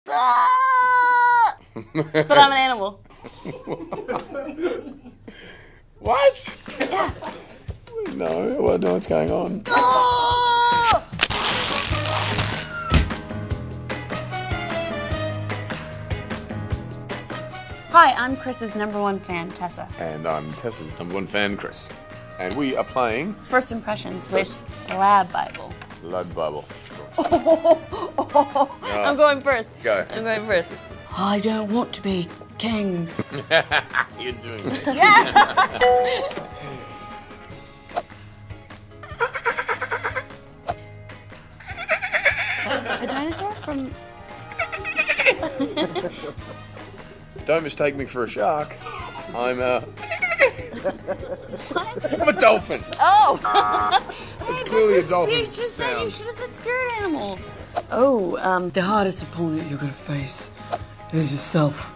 But I'm an animal. What? Yeah. No, I don't know what's going on. Hi, I'm Chris's #1 fan, Tessa. And I'm Tessa's #1 fan, Chris. And we are playing First Impressions with Lad Bible. Lad Bible. I'm going first. Go. I'm going first. I don't want to be king. You're doing it. Yeah. A dinosaur from... Don't mistake me for a shark. I'm a dolphin. Oh! It's clearly a dolphin. You just said you sound. should have said spirit animal. Oh, the hardest opponent you're gonna face is yourself.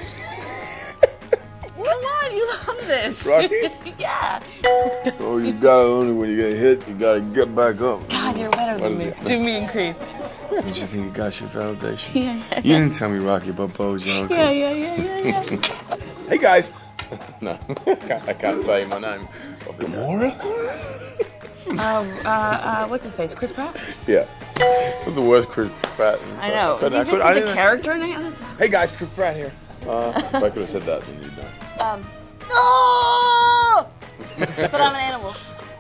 Come on, you love this. Rocky? Yeah. Oh, you gotta only when you get hit, you gotta get back up. God, you're better than me. Do me and Creep. Did you think you got your validation? Yeah. You didn't tell me, Rocky, about Bo's your uncle. Yeah. Hey, guys. No, I can't say my name. Gamora? What's his face? Chris Pratt? Yeah. It was the worst Chris Pratt. I know. Did you just see the character name? Hey, guys, Chris Pratt here. If I could have said that, then you'd know. Oh! But I'm an animal.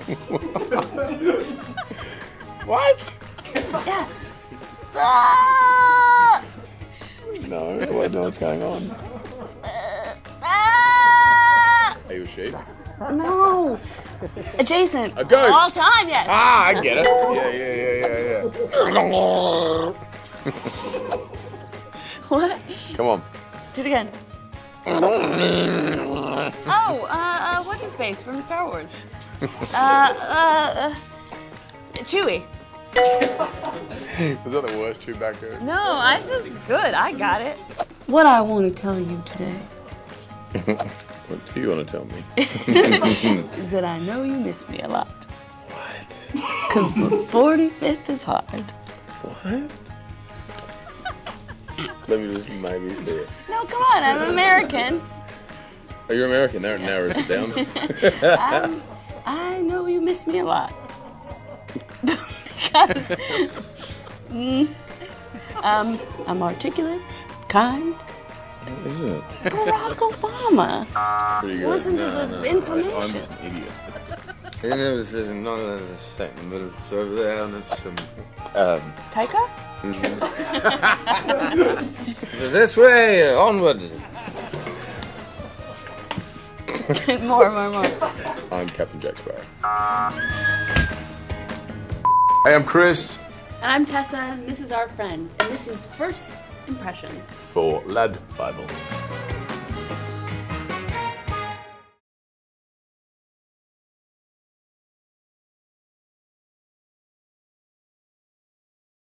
What? Yeah. No, I don't know what's going on. Are you a sheep? No. Adjacent. A goat. All time, yes. Ah, I get it. Yeah. What? Come on. Do it again. Oh, what's his face from Star Wars? Chewie. Was that the worst Chewbacca? No, I was good. I got it. What I want to tell you today What do you want to tell me? is that I know you miss me a lot. What? Because the 45th is hard. What? Let me just maybe say it. No, come on. I'm American. Oh, you're American. That narrows it down. I know you miss me a lot. Because I'm articulate, kind. What is it? Barack Obama. Pretty good. Listen to the information. I'm just an idiot. You know, this is none of the same, but it's over there and it's Taika? This way, onward. More. I'm Captain Jack Sparrow. Hey, I'm Chris. And I'm Tessa, and this is our friend, and this is First Impressions. For Lad Bible.